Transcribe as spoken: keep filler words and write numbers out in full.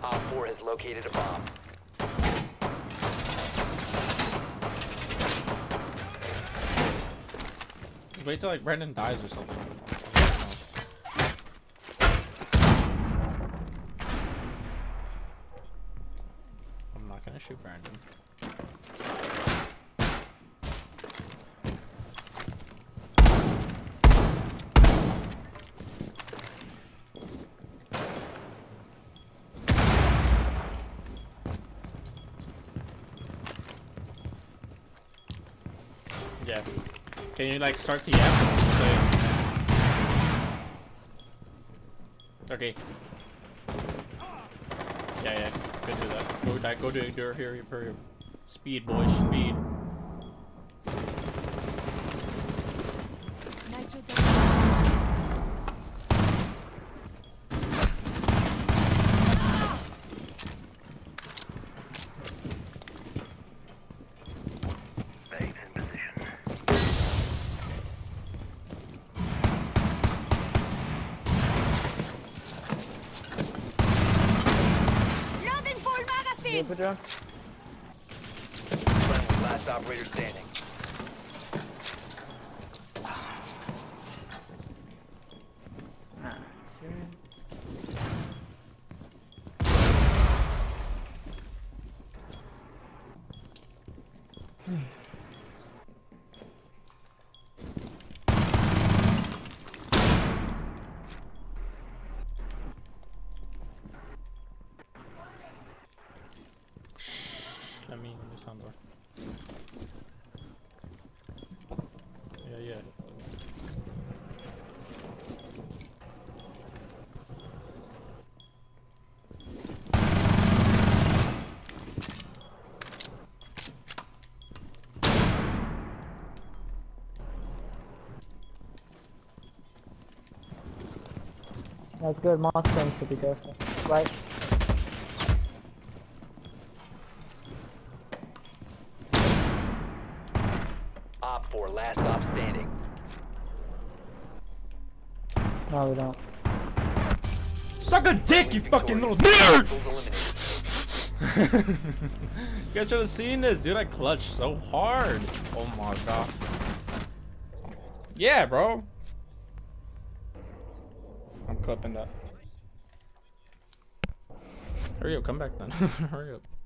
Op four has located a bomb. Wait till like Brandon dies or something. I'm not gonna shoot Brandon. Yeah. Can you like start the app? Okay. Yeah, yeah. Good do that. Go that. Go to your here. Here. Speed, boys. Speed. Good job. Last operator standing. Let me in the sound door. Yeah, yeah. That's good. Monster should be careful. Right. Op four, last stop standing. No, we don't. Suck a dick, you fucking little nerd! You guys should have seen this, dude. I clutched so hard. Oh my god. Yeah, bro. I'm clipping that. Hurry up, come back then. Hurry up.